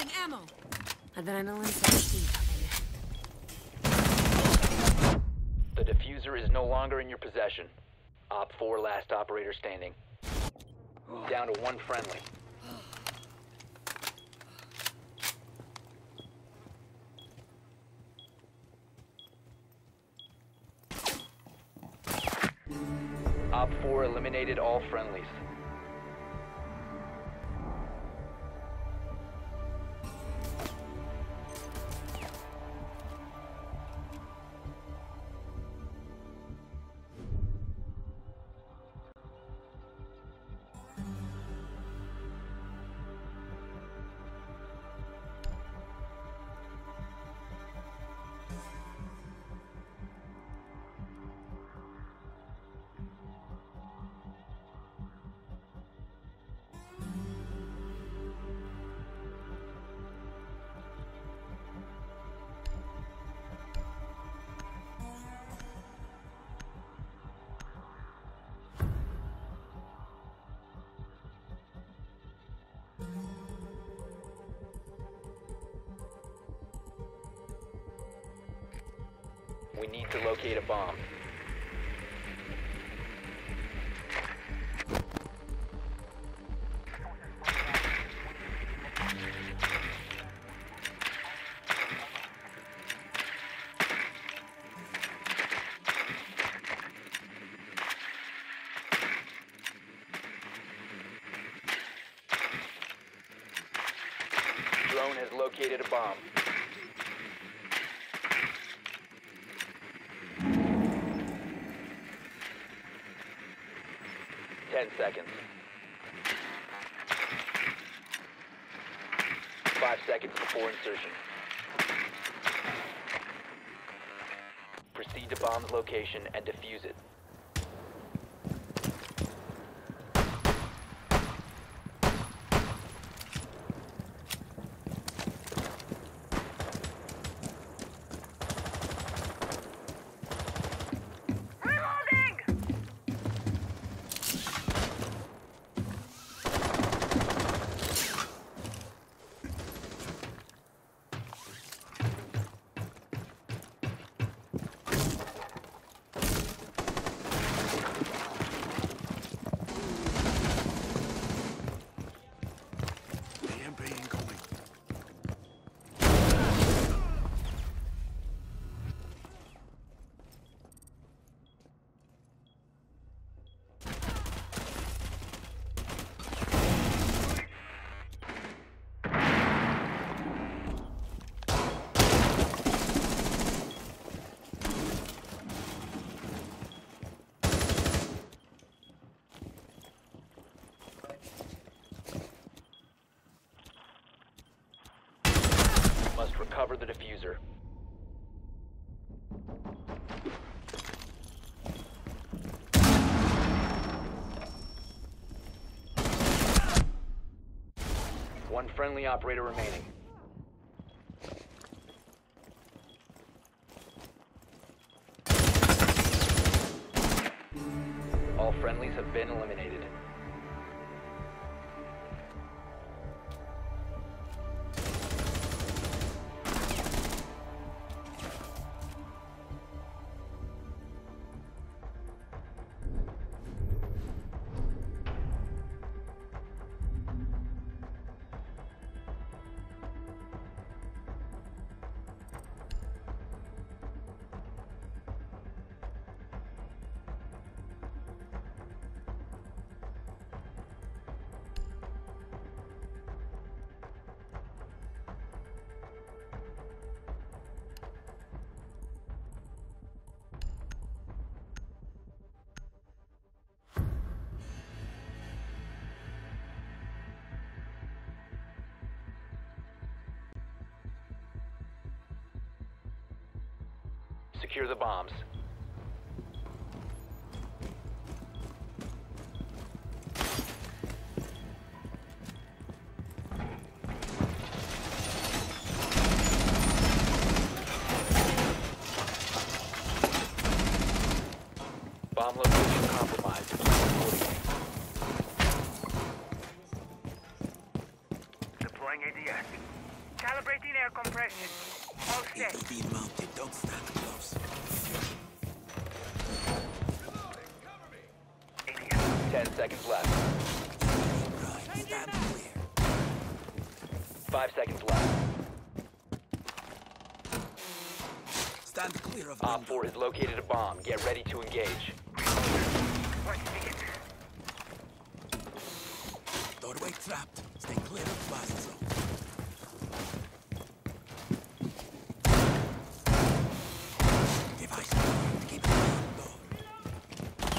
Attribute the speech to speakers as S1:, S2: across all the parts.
S1: Throwing ammo. Adrenaline searching.
S2: The diffuser is no longer in your possession. Op 4, last operator standing. Down to one friendly. Op 4 eliminated all friendlies. We need to locate a bomb. Drone has located a bomb. Seconds. 5 seconds before insertion. Proceed to bomb's location and defuse it. Must recover the diffuser. One friendly operator remaining. All friendlies have been eliminated. Secure the bombs. Bomb location compromised.
S3: Deploying ADS. Spotted, don't stand close.
S2: 10 seconds left.
S3: Right, stand clear.
S2: 5 seconds left.
S3: Stand clear of
S2: Op
S3: window.
S2: 4 has located a bomb. Get ready to engage.
S3: Doorway trapped. Stay clear of blast zone. Device locked. Keep an eye on door.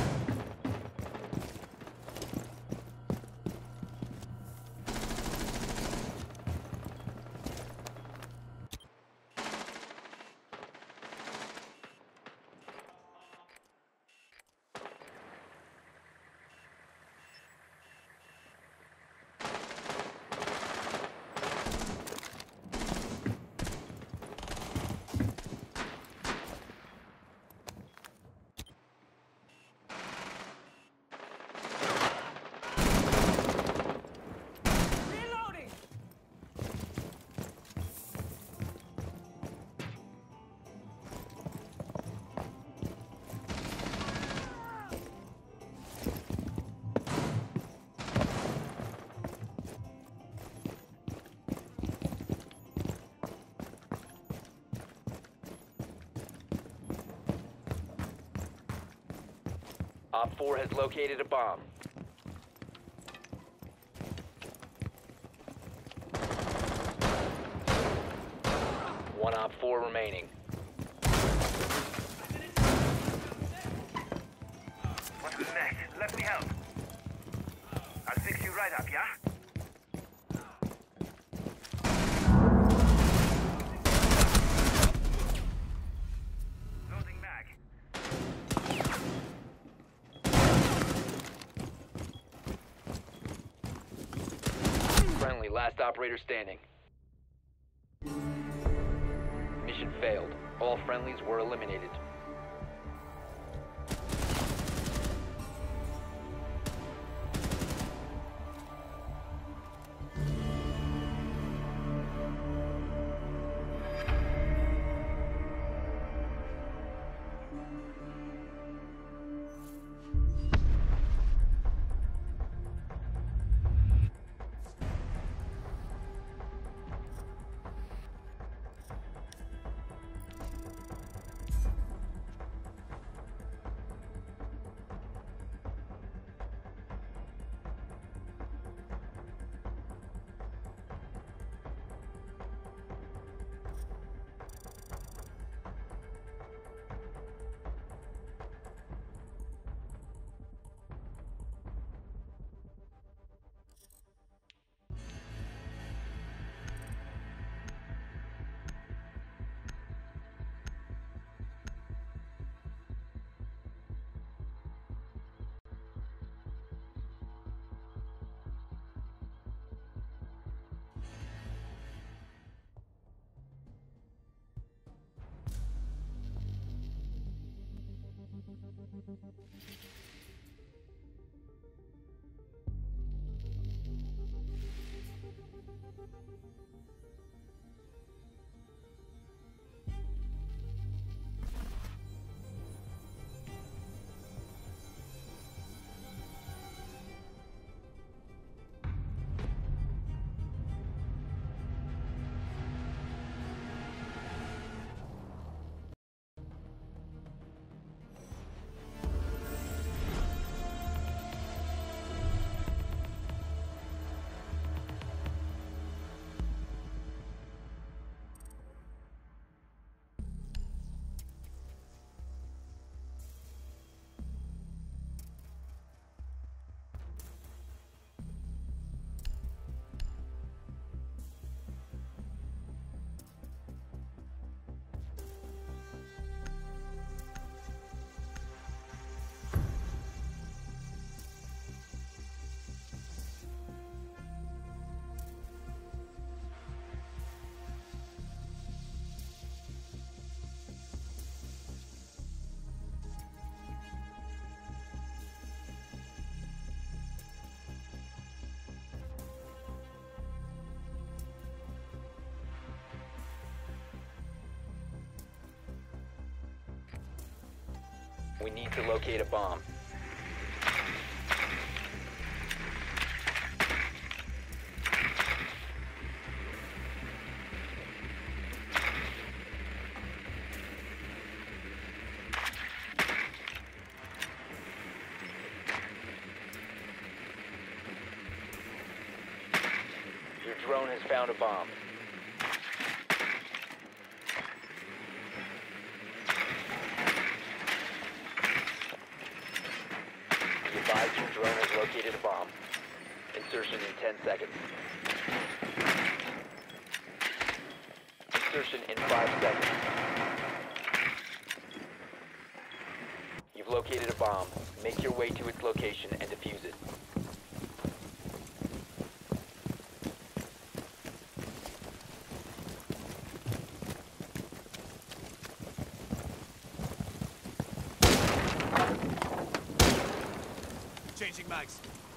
S2: Op 4 has located a bomb. One Op 4 remaining.
S4: What's next? Let me help. I'll fix you right up, yeah? Loading mag.
S2: Friendly, last operator standing. Mission failed. All friendlies were eliminated. We need to locate a bomb. Your drone has found a bomb. Be advised your drone has located a bomb. Insertion in 10 seconds. Insertion in 5 seconds. You've located a bomb. Make your way to its location and defuse it.
S3: Changing mags.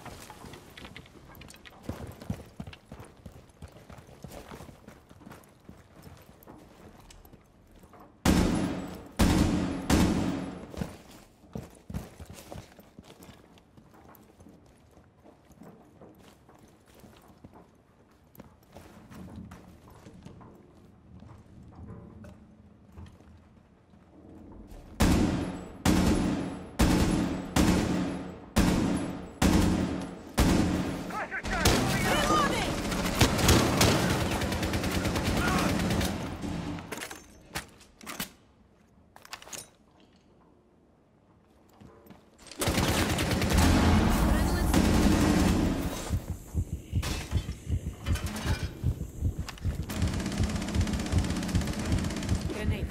S1: Grenade.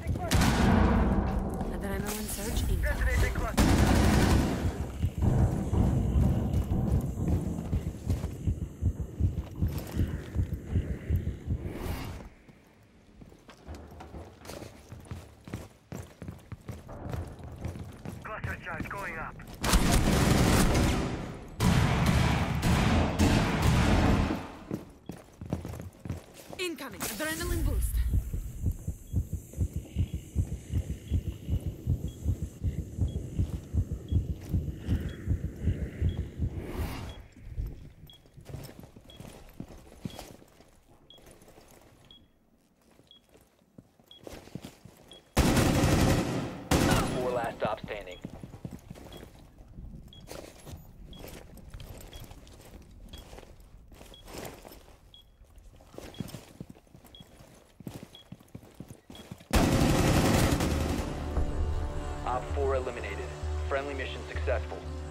S1: Adrenaline surge incoming.
S4: Detonating cluster. Cluster charge going up.
S1: Incoming. Adrenaline boost.
S2: Last stop standing. Op 4 eliminated. Friendly mission successful.